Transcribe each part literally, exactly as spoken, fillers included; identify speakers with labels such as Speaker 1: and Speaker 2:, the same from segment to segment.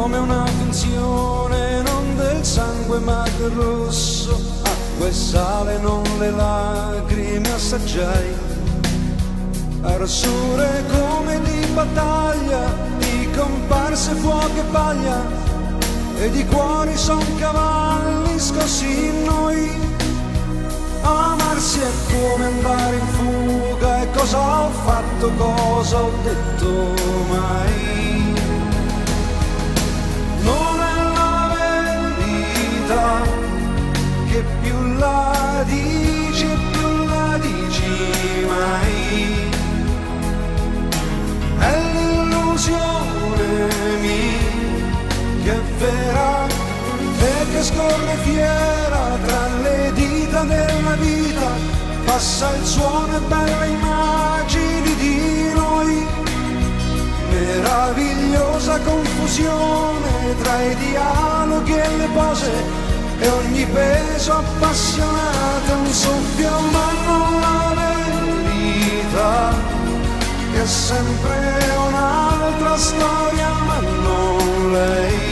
Speaker 1: come una finzione, non del sangue ma del rosso, acqua e sale, non le lacrime assaggiai, arossure come di battaglia, di comparse, fuoco e paglia, e di cuori son cavalli scossi in noi. Amarsi è come andare in fuga, e cosa ho fatto, cosa ho detto mai? Non è la verità, che più la dici più la dici mai. È l'illusione mia che è vera e che scorre fiera tra le dita della vita, passa il suono e belle immagini di noi, meravigliosa confusione tra i dialoghi e le pose, e ogni peso appassionato è un soffio, ma non la verità, che è sempre un'altra storia, ma non lei.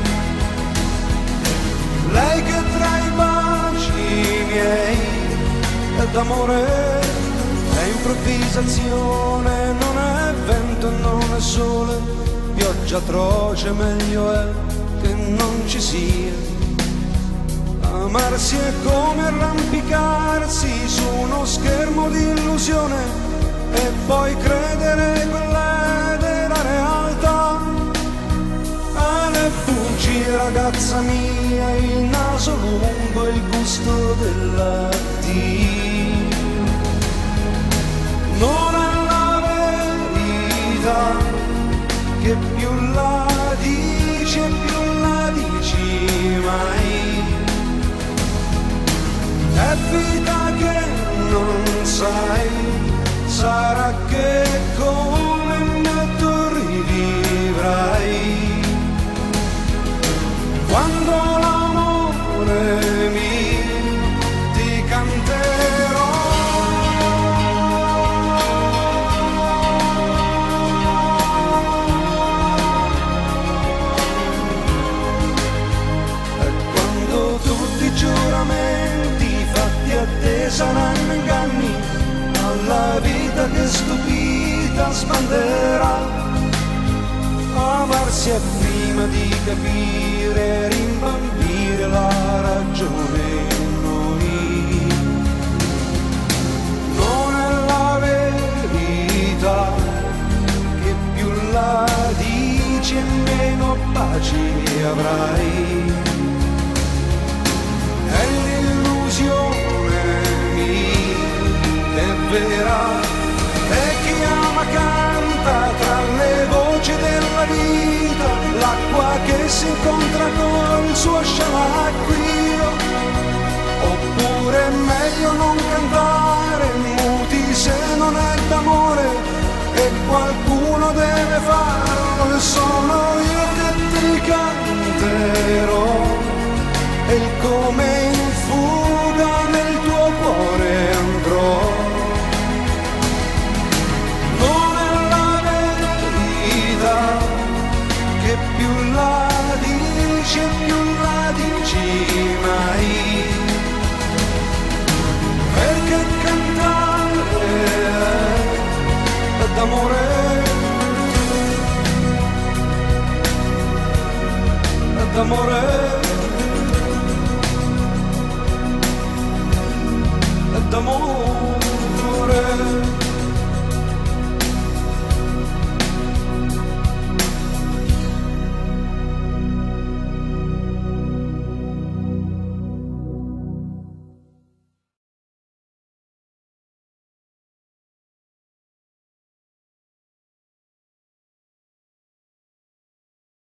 Speaker 1: Lei che tra i baci miei è d'amore, è improvvisazione, non è vento, non è sole, pioggia atroce, meglio è che non ci sia. Amarsi è come arrampicarsi su uno schermo di illusione e poi credere quella della realtà. E le bugie, ragazza mia, il naso lungo, il gusto della Dio. Non è la verità, che più la dici e più la dici mai. È vita che non sai, sarà che come me tu rivivrai. Quando l'amore mi ti canterò, e quando tutti i giuramenti fatti a te saranno inganni, alla vita che stupita sbanderà. Amarsi è prima di capire, rimbambire la ragione in noi. Non è la verità, che più la dici e meno pace avrai. È l'illusione mia, è vera, e chi ama canta tra le voci della vita, l'acqua che si incontra col suo sciamacquio. Oppure è meglio non cantare muti se non è d'amore, e qualcuno deve farlo